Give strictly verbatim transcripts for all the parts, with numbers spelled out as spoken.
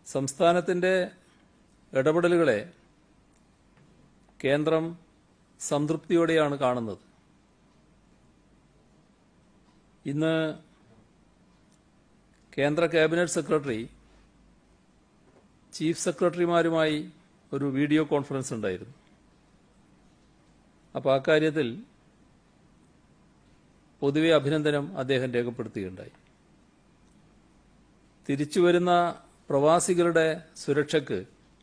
സംസ്ഥാനത്തിൻ്റെ ഇടപെടലുകളെ കേന്ദ്രം സംതൃപ്തിയോടെയാണ് കാണുന്നത്. ഇന്ന് കേന്ദ്ര ക്യാബിനറ്റ് സെക്രട്ടറി ചീഫ് സെക്രട്ടറിമാരുമായി ഒരു വീഡിയോ കോൺഫറൻസ് ഉണ്ടായിരുന്നു. അപ്പോൾ ആ കാര്യത്തിൽ പൊതുവെ അഭിനന്ദനം അദ്ദേഹം രേഖപ്പെടുത്തുകയുണ്ടായി. തിരിച്ചുവരുന്ന പ്രവാസികളുടെ സുരക്ഷയ്ക്ക്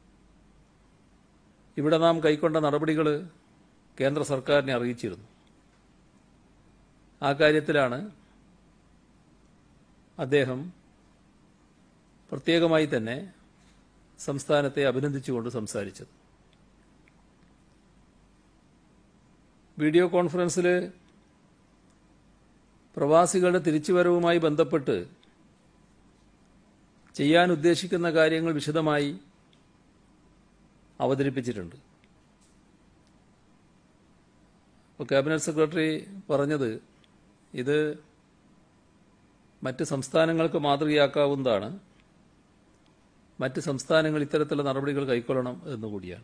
ഇവിടെ നാം കൈക്കൊണ്ട നടപടികൾ കേന്ദ്ര സർക്കാരിനെ അറിയിച്ചിരുന്നു. ആ കാര്യത്തിലാണ് അദ്ദേഹം പ്രത്യേകമായി തന്നെ സംസ്ഥാനത്തെ അഭിനന്ദിച്ചുകൊണ്ട് സംസാരിച്ചത്. വീഡിയോ കോൺഫറൻസിൽ പ്രവാസികളുടെ തിരിച്ചുവരവുമായി ബന്ധപ്പെട്ട് ചെയ്യാൻ ഉദ്ദേശിക്കുന്ന കാര്യങ്ങൾ വിശദമായി അവതരിപ്പിച്ചിട്ടുണ്ട്. ഇപ്പോൾ ക്യാബിനറ്റ് സെക്രട്ടറി പറഞ്ഞത് ഇത് മറ്റ് സംസ്ഥാനങ്ങൾക്ക് മാതൃകയാക്കാവുന്നതാണ്, മറ്റ് സംസ്ഥാനങ്ങൾ ഇത്തരത്തിലുള്ള നടപടികൾ കൈക്കൊള്ളണം എന്നുകൂടിയാണ്.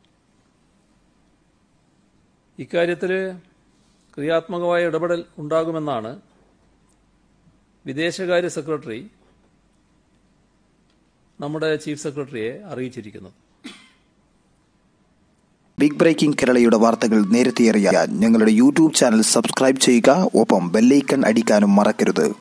ഇക്കാര്യത്തിൽ ക്രിയാത്മകമായ ഇടപെടൽ ഉണ്ടാകുമെന്നാണ് വിദേശകാര്യ സെക്രട്ടറി നമ്മുടെ ചീഫ് സെക്രട്ടറിയെ അറിയിച്ചിരിക്കുന്നത്. ബിഗ് ബ്രേക്കിംഗ് കേരളയുടെ വാർത്തകൾ നേരത്തെ അറിയാൻ ഞങ്ങളുടെ യൂട്യൂബ് ചാനൽ സബ്സ്ക്രൈബ് ചെയ്യുക, ഒപ്പം ബെല്ലൈക്കൺ അടിക്കാനും മറക്കരുത്.